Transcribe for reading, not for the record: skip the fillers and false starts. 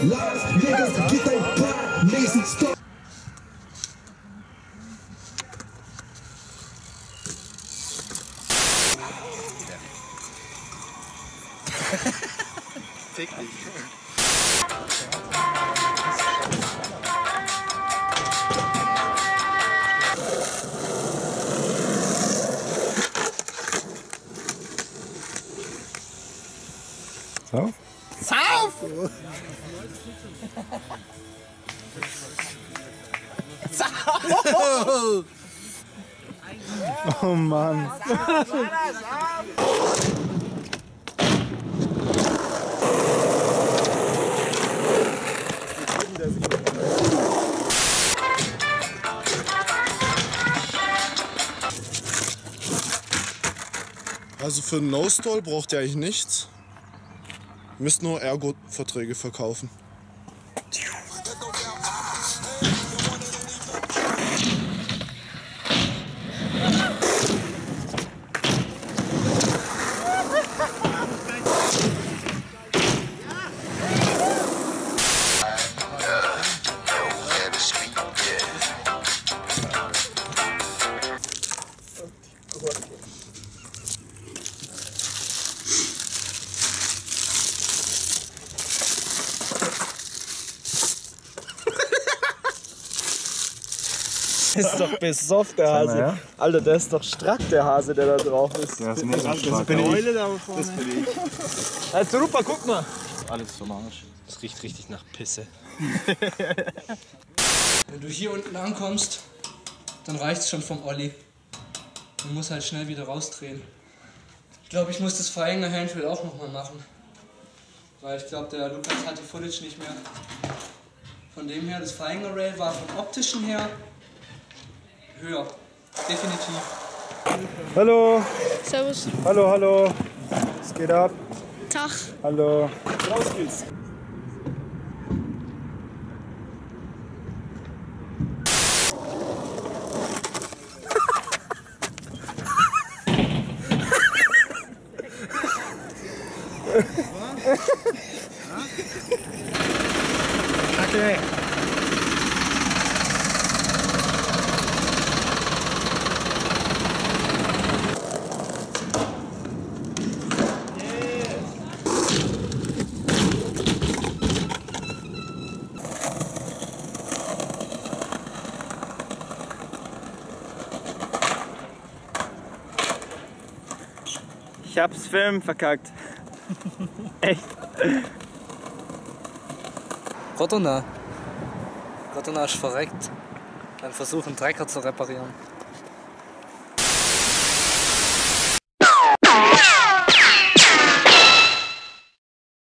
Fick dich. Sauf? Sauf! Sauf! Oh Mann. Also für einen No-Stall braucht ihr eigentlich nichts. Ihr müsst nur Ergo-Verträge verkaufen. Ist doch besoffen, der Hase. Ja? Alter, der ist doch strack, der Hase, der da drauf ist. Ja, das ist mega das stark. bin ich. Das bin ich. Also Rupa, guck mal. Alles vom Arsch. Das riecht richtig nach Pisse. Wenn du hier unten ankommst, dann reicht's schon vom Olli. Du musst halt schnell wieder rausdrehen. Ich glaube, ich muss das Verhänger Handfill auch nochmal machen. Weil ich glaube, der Lukas hat die Footage nicht mehr. Von dem her, das Verhänger Rail war vom optischen her höher. Definitiv. Hallo. Servus. Hallo, hallo. Was geht ab? Tag. Hallo. Raus geht's. Okay. Ich hab's Film verkackt. Echt? Rottona ist verreckt. Beim Versuch, einen Trecker zu reparieren.